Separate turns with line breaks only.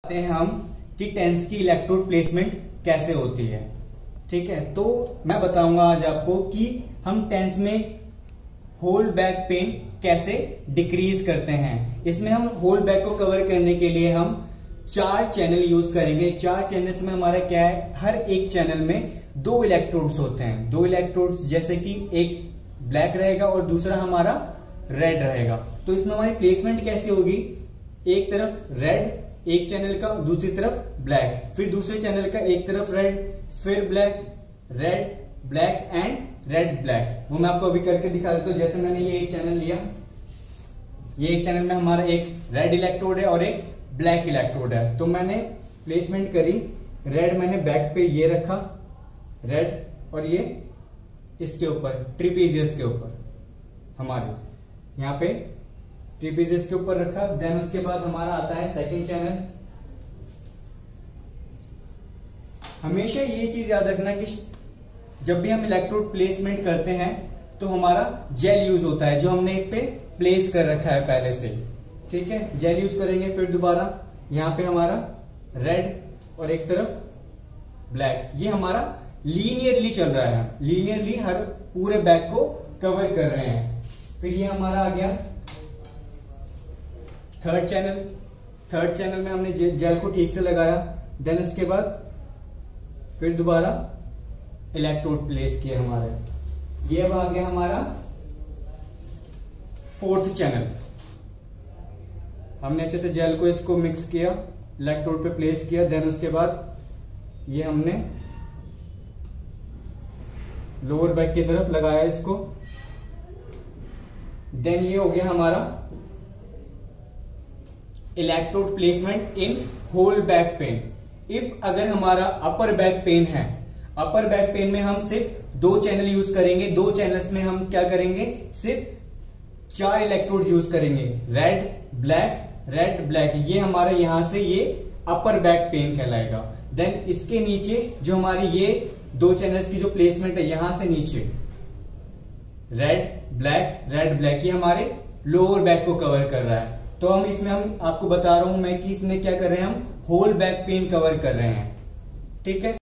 हैं हम कि टेंस की इलेक्ट्रोड प्लेसमेंट कैसे होती है। ठीक है, तो मैं बताऊंगा आज आपको कि हम टेंस में होल बैक पेन कैसे डिक्रीज करते हैं। इसमें हम होल बैक को कवर करने के लिए हम 4 चैनल यूज करेंगे। 4 चैनल्स में हमारा क्या है, हर एक चैनल में 2 इलेक्ट्रोड्स होते हैं। 2 इलेक्ट्रोड्स जैसे कि एक ब्लैक रहेगा और दूसरा हमारा रेड रहेगा। तो इसमें हमारी प्लेसमेंट कैसी होगी, एक तरफ रेड एक चैनल का, दूसरी तरफ ब्लैक, फिर दूसरे चैनल का एक तरफ रेड, फिर black, red black and red black. वो मैं आपको अभी करके दिखा देता हूं। जैसे मैंने ये एक चैनल लिया, ये एक चैनल में हमारा एक रेड इलेक्ट्रोड है और एक ब्लैक इलेक्ट्रोड है। तो मैंने प्लेसमेंट करी, रेड मैंने बैक पे ये रखा, रेड, और ये इसके ऊपर ट्रिपीजियस के ऊपर, हमारे यहाँ पे ट्रिपीजियस के ऊपर रखा। देन उसके बाद हमारा आता है सेकंड चैनल। हमेशा ये चीज याद रखना कि जब भी हम इलेक्ट्रोड प्लेसमेंट करते हैं तो हमारा जेल यूज होता है, जो हमने इस पे प्लेस कर रखा है पहले से। ठीक है, जेल यूज करेंगे, फिर दोबारा यहां पे हमारा रेड और एक तरफ ब्लैक। ये हमारा लीनियरली चल रहा है, लीनियरली हर पूरे बैक को कवर कर रहे हैं। फिर ये हमारा आ गया थर्ड चैनल। थर्ड चैनल में हमने जेल को ठीक से लगाया। देन उसके बाद फिर दोबारा इलेक्ट्रोड प्लेस किया हमारे। ये अब आ गया हमारा फोर्थ चैनल। हमने अच्छे से जेल को इसको मिक्स किया, इलेक्ट्रोड पे प्लेस किया। देन उसके बाद ये हमने लोअर बैक की तरफ लगाया इसको। देन ये हो गया हमारा electrode placement in whole back pain. If अगर हमारा अपर बैक पेन है, अपर बैक पेन में हम सिर्फ 2 चैनल यूज करेंगे। 2 चैनल्स में हम क्या करेंगे, सिर्फ 4 इलेक्ट्रोड यूज करेंगे, रेड ब्लैक रेड ब्लैक। ये हमारा यहां से ये अपर बैक पेन कहलाएगा। देन इसके नीचे जो हमारी ये 2 चैनल्स की जो प्लेसमेंट है, यहां से नीचे रेड ब्लैक, ये हमारे लोअर बैक को कवर कर रहा है। तो हम इसमें हम आपको बता रहा हूं मैं कि इसमें क्या कर रहे हैं, हम होल बैक पेन कवर कर रहे हैं। ठीक है।